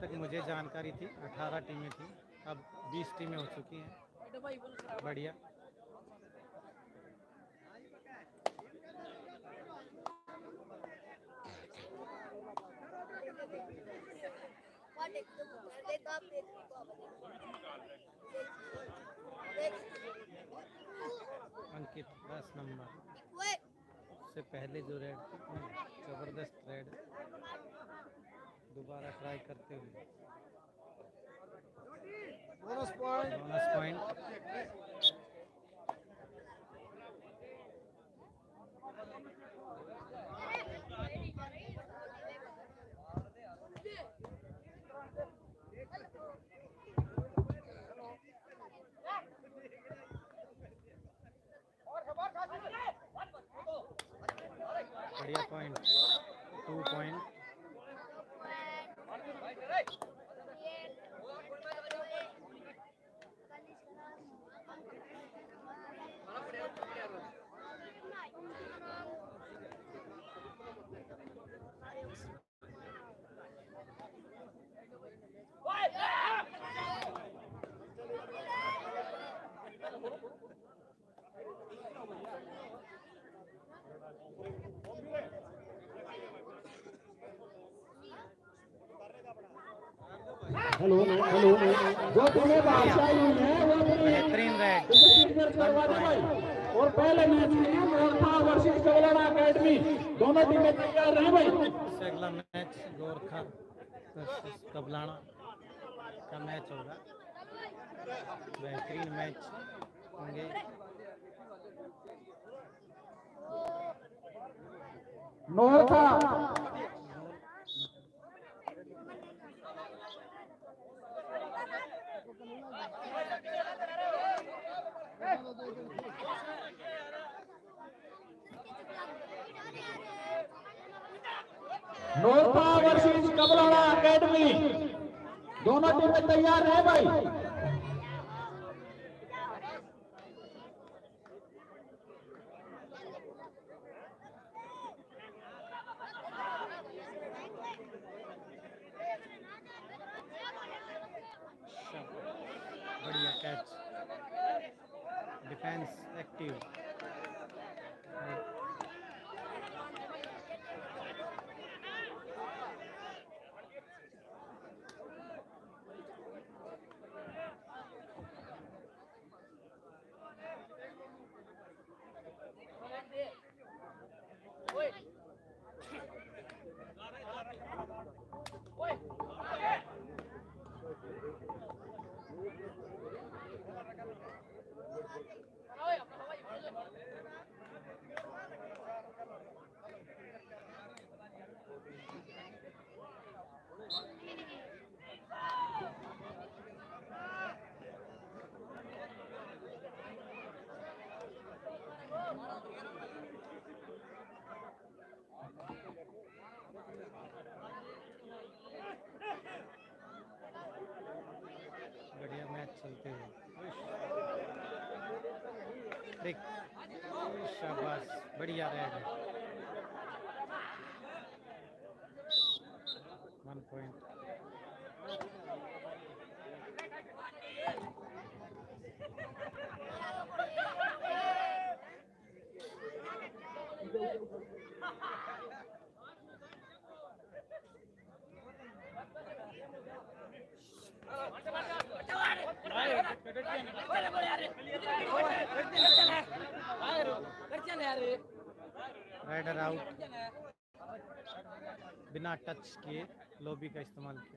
तक मुझे जानकारी थी 18 टीमें थी, अब 20 टीमें हो चुकी हैं। बढ़िया। अंकित 10 नंबर से पहले जो रेड थी, जबरदस्त रेड, दोबारा ट्राई करते हुए बोनस पॉइंट। बढ़िया पॉइंट, 2 पॉइंट। हेलो हेलो, जो टीमें बादशाही हुई है वो बेहतरीन रेड और पहले मैच में गोरखा वर्सेस कबलाना एकेडमी, दोनों टीमें तैयार रहे भाई। अगला मैच गोरखा वर्सेस कबलाना का मैच होगा, बेहतरीन मैच होंगे। नोरखा नोरखा वर्सेस कबलाना एकेडमी, दोनों टीमें तैयार है भाई। बढ़िया कैच, डिफेंस एक्टिव। बढ़िया मैच चलते हुए, शाबाश, बढ़िया रेड, 1 पॉइंट। राइडर आउट, बिना टच किए लॉबी का इस्तेमाल किया।